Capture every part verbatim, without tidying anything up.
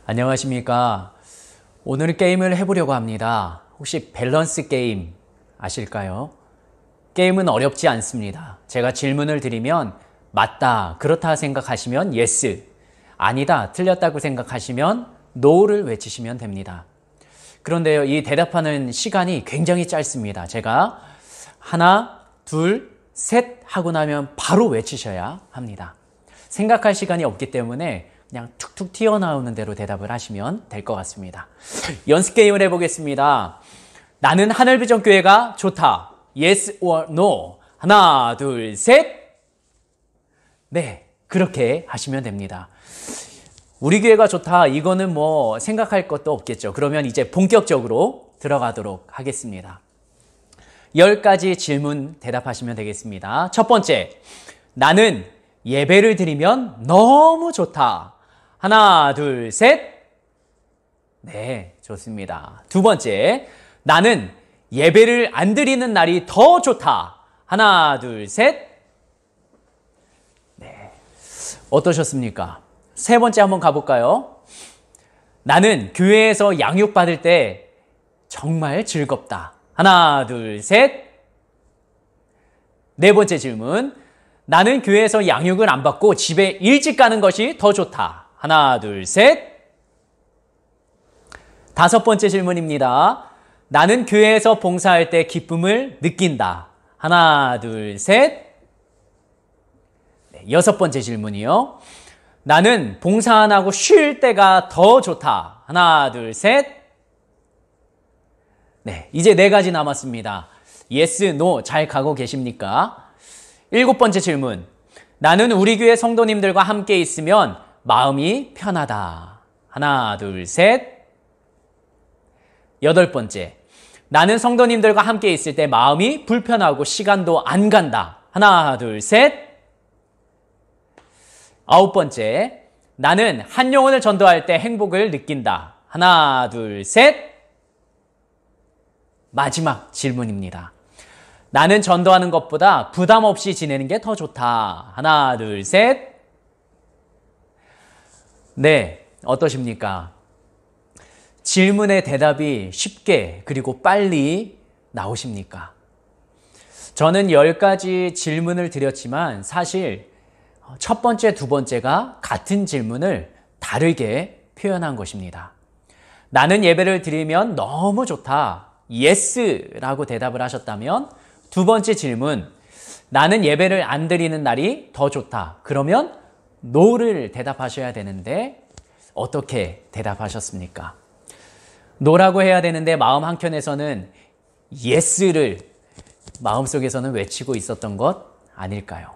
안녕하십니까. 오늘 게임을 해보려고 합니다. 혹시 밸런스 게임 아실까요? 게임은 어렵지 않습니다. 제가 질문을 드리면 맞다, 그렇다 생각하시면 yes, 아니다, 틀렸다고 생각하시면 no를 외치시면 됩니다. 그런데요, 이 대답하는 시간이 굉장히 짧습니다. 제가 하나, 둘, 셋 하고 나면 바로 외치셔야 합니다. 생각할 시간이 없기 때문에 그냥 툭툭 튀어나오는 대로 대답을 하시면 될 것 같습니다. 연습 게임을 해보겠습니다. 나는 하늘비전교회가 좋다. Yes or no. 하나, 둘, 셋. 네, 그렇게 하시면 됩니다. 우리 교회가 좋다. 이거는 뭐 생각할 것도 없겠죠. 그러면 이제 본격적으로 들어가도록 하겠습니다. 열 가지 질문 대답하시면 되겠습니다. 첫 번째, 나는 예배를 드리면 너무 좋다. 하나, 둘, 셋. 네, 좋습니다. 두 번째, 나는 예배를 안 드리는 날이 더 좋다. 하나, 둘, 셋. 네, 어떠셨습니까? 세 번째 한번 가볼까요? 나는 교회에서 양육받을 때 정말 즐겁다. 하나, 둘, 셋. 네 번째 질문, 나는 교회에서 양육을 안 받고 집에 일찍 가는 것이 더 좋다. 하나, 둘, 셋. 다섯 번째 질문입니다. 나는 교회에서 봉사할 때 기쁨을 느낀다. 하나, 둘, 셋. 네, 여섯 번째 질문이요. 나는 봉사 안 하고 쉴 때가 더 좋다. 하나, 둘, 셋. 네, 이제 네 가지 남았습니다. yes, no 잘 가고 계십니까? 일곱 번째 질문. 나는 우리 교회 성도님들과 함께 있으면 마음이 편하다. 하나, 둘, 셋. 여덟 번째. 나는 성도님들과 함께 있을 때 마음이 불편하고 시간도 안 간다. 하나, 둘, 셋. 아홉 번째. 나는 한 영혼을 전도할 때 행복을 느낀다. 하나, 둘, 셋. 마지막 질문입니다. 나는 전도하는 것보다 부담 없이 지내는 게 더 좋다. 하나, 둘, 셋. 네, 어떠십니까? 질문의 대답이 쉽게 그리고 빨리 나오십니까? 저는 열 가지 질문을 드렸지만 사실 첫 번째, 두 번째가 같은 질문을 다르게 표현한 것입니다. 나는 예배를 드리면 너무 좋다. Yes라고 대답을 하셨다면 두 번째 질문, 나는 예배를 안 드리는 날이 더 좋다. 그러면 No를 대답하셔야 되는데 어떻게 대답하셨습니까? No라고 해야 되는데 마음 한켠에서는 Yes를 마음속에서는 외치고 있었던 것 아닐까요?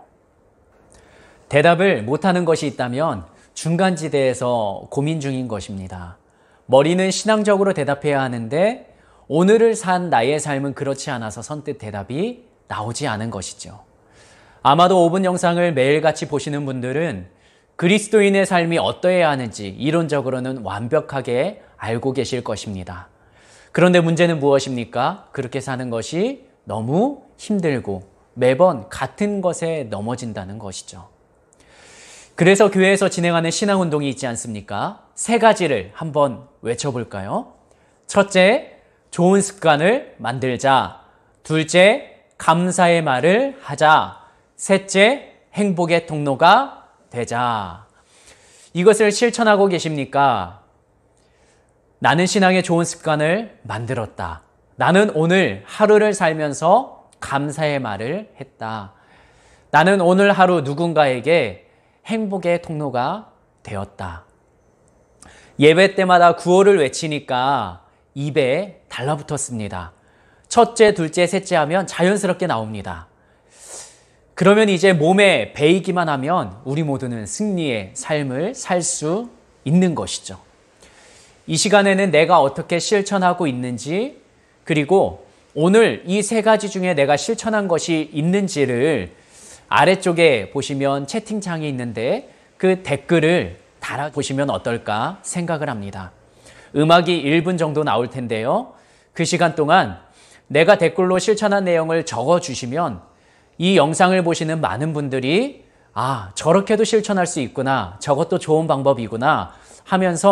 대답을 못하는 것이 있다면 중간지대에서 고민 중인 것입니다. 머리는 신앙적으로 대답해야 하는데 오늘을 산 나의 삶은 그렇지 않아서 선뜻 대답이 나오지 않은 것이죠. 아마도 오 분 영상을 매일같이 보시는 분들은 그리스도인의 삶이 어떠해야 하는지 이론적으로는 완벽하게 알고 계실 것입니다. 그런데 문제는 무엇입니까? 그렇게 사는 것이 너무 힘들고 매번 같은 것에 넘어진다는 것이죠. 그래서 교회에서 진행하는 신앙운동이 있지 않습니까? 세 가지를 한번 외쳐볼까요? 첫째, 좋은 습관을 만들자. 둘째, 감사의 말을 하자. 셋째, 행복의 통로가 되자. 이것을 실천하고 계십니까? 나는 신앙의 좋은 습관을 만들었다. 나는 오늘 하루를 살면서 감사의 말을 했다. 나는 오늘 하루 누군가에게 행복의 통로가 되었다. 예배 때마다 구호를 외치니까 입에 달라붙었습니다. 첫째, 둘째, 셋째 하면 자연스럽게 나옵니다. 그러면 이제 몸에 배이기만 하면 우리 모두는 승리의 삶을 살 수 있는 것이죠. 이 시간에는 내가 어떻게 실천하고 있는지, 그리고 오늘 이 세 가지 중에 내가 실천한 것이 있는지를 아래쪽에 보시면 채팅창이 있는데 그 댓글을 달아보시면 어떨까 생각을 합니다. 음악이 일 분 정도 나올 텐데요. 그 시간 동안 내가 댓글로 실천한 내용을 적어주시면 이 영상을 보시는 많은 분들이 아, 저렇게도 실천할 수 있구나. 저것도 좋은 방법이구나 하면서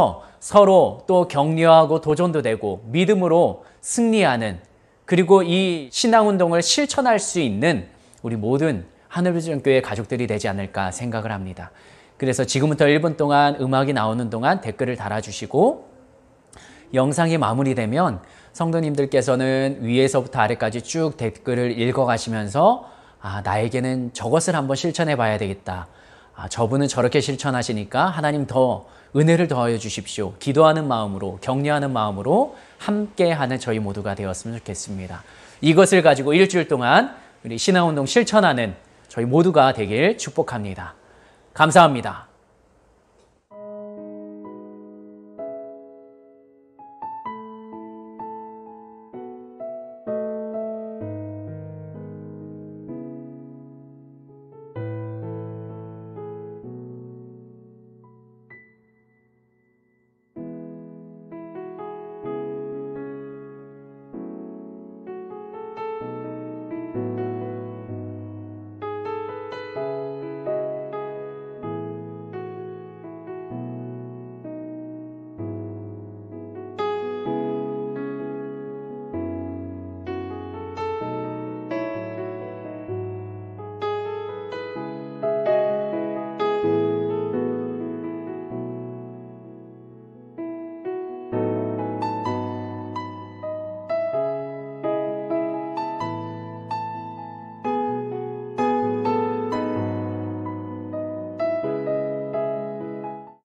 서로 또 격려하고 도전도 되고 믿음으로 승리하는, 그리고 이 신앙운동을 실천할 수 있는 우리 모든 하늘비전교회 가족들이 되지 않을까 생각을 합니다. 그래서 지금부터 일 분 동안 음악이 나오는 동안 댓글을 달아주시고, 영상이 마무리되면 성도님들께서는 위에서부터 아래까지 쭉 댓글을 읽어가시면서 아, 나에게는 저것을 한번 실천해 봐야 되겠다. 아, 저분은 저렇게 실천하시니까 하나님 더 은혜를 더하여 주십시오. 기도하는 마음으로, 격려하는 마음으로 함께하는 저희 모두가 되었으면 좋겠습니다. 이것을 가지고 일주일 동안 우리 신앙운동 실천하는 저희 모두가 되길 축복합니다. 감사합니다.